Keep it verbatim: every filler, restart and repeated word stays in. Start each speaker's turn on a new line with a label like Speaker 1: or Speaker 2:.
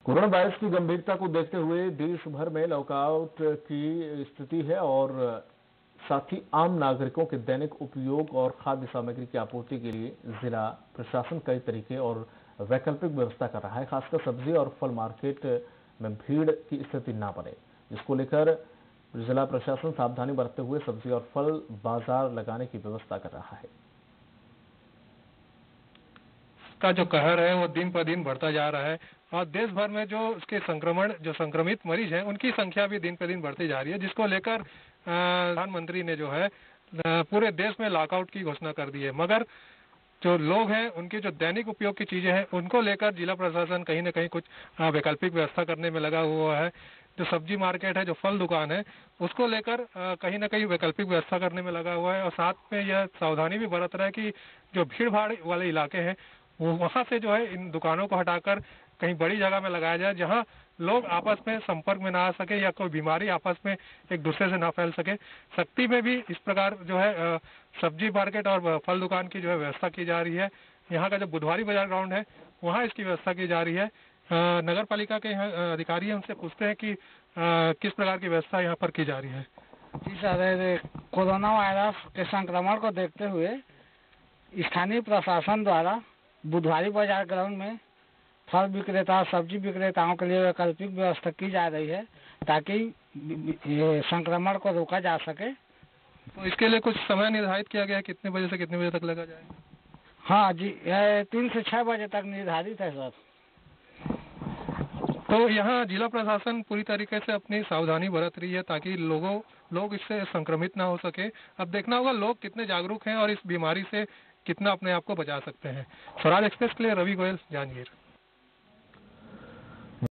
Speaker 1: Corona virus की गंभीरता को देखते हुए देश भर में लॉकआउट की स्थिति है और साथ ही आम नागरिकों के दैनिक उपयोग और खाद्य सामग्री की आपूर्ति के लिए जिला प्रशासन कई तरीके और वैकल्पिक व्यवस्था कर रहा है। खासकर सब्जी और फल मार्केट में भीड़ की स्थिति ना बने, जिसको लेकर जिला प्रशासन सावधानी बरतते हुए सब्जी और फल बाजार लगाने की व्यवस्था कर रहा है।
Speaker 2: का जो कहर है वो दिन पर दिन बढ़ता जा रहा है और देश भर में जो उसके संक्रमण जो संक्रमित मरीज हैं उनकी संख्या भी दिन पर दिन बढ़ती जा रही है, जिसको लेकर प्रधानमंत्री ने जो है पूरे देश में लॉकआउट की घोषणा कर दी है। मगर जो लोग हैं उनकी जो दैनिक उपयोग की चीजें हैं उनको लेकर जिला प्रशासन कहीं ना कहीं कुछ वैकल्पिक व्यवस्था करने में लगा हुआ है। जो सब्जी मार्केट है, जो फल दुकान है, उसको लेकर कहीं ना कहीं वैकल्पिक व्यवस्था करने में लगा हुआ है और साथ में यह सावधानी भी बरत रहा है कि जो भीड़ भाड़ वाले इलाके हैं वो वहां से जो है इन दुकानों को हटाकर कहीं बड़ी जगह में लगाया जाए, जहां लोग आपस में संपर्क में ना आ सके या कोई बीमारी आपस में एक दूसरे से ना फैल सके। शक्ति में भी इस प्रकार जो है सब्जी मार्केट और फल दुकान की जो है व्यवस्था की जा रही है। यहाँ का जो बुधवारी बाजार ग्राउंड है वहाँ इसकी व्यवस्था की जा रही है। नगर पालिका के यहाँ अधिकारी हैं, उनसे पूछते हैं कि किस प्रकार की व्यवस्था यहाँ पर की जा रही है।
Speaker 3: जी सर, कोरोना वायरस के संक्रमण को देखते हुए स्थानीय प्रशासन द्वारा बुधवारी बाजार ग्राउंड में फल विक्रेता सब्जी विक्रेताओं के लिए वैकल्पिक व्यवस्था की जा रही है ताकि संक्रमण को रोका जा सके।
Speaker 2: तो इसके लिए कुछ समय निर्धारित किया गया है, कितने बजे से कितने बजे तक लगा जाएगा?
Speaker 3: हाँ जी, तीन से छह बजे तक निर्धारित है सर।
Speaker 2: तो यहाँ जिला प्रशासन पूरी तरीके से अपनी सावधानी बरत रही है ताकि लोगों लोग इससे संक्रमित ना हो सके। अब देखना होगा लोग कितने जागरूक हैं और इस बीमारी से कितना अपने आप को बचा सकते हैं। स्वराज एक्सप्रेस के लिए रवि गोयल, जांजगीर।